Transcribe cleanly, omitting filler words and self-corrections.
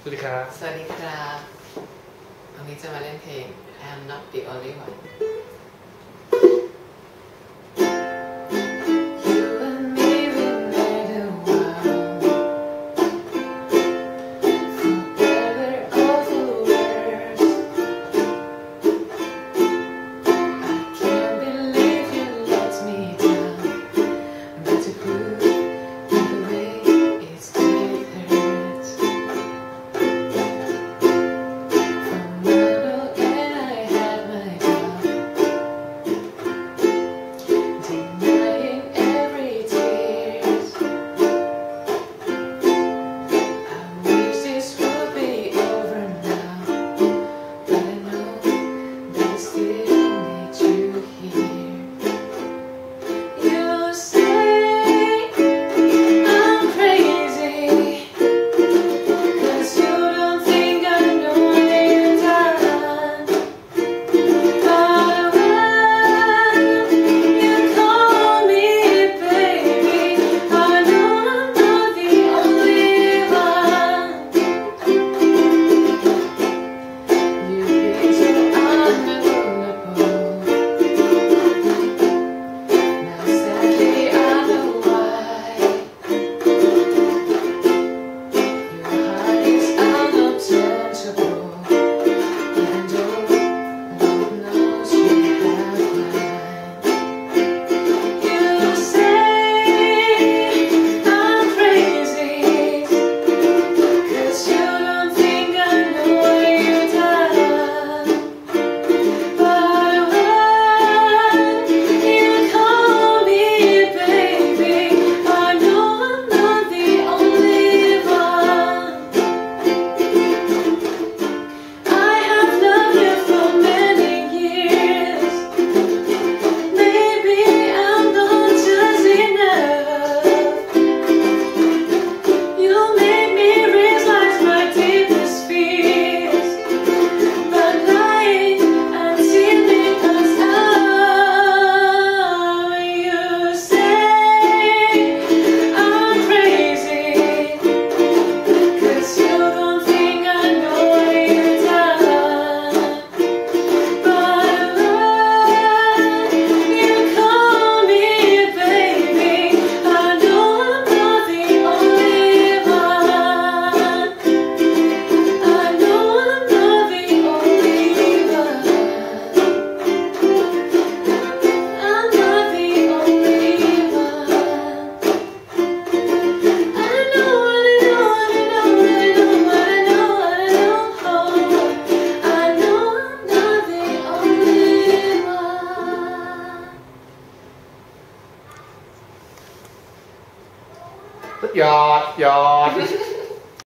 สวัสดีครับสวัสดีครับวันนี้จะมาเล่นเพลง I'm Not the Only One หยอด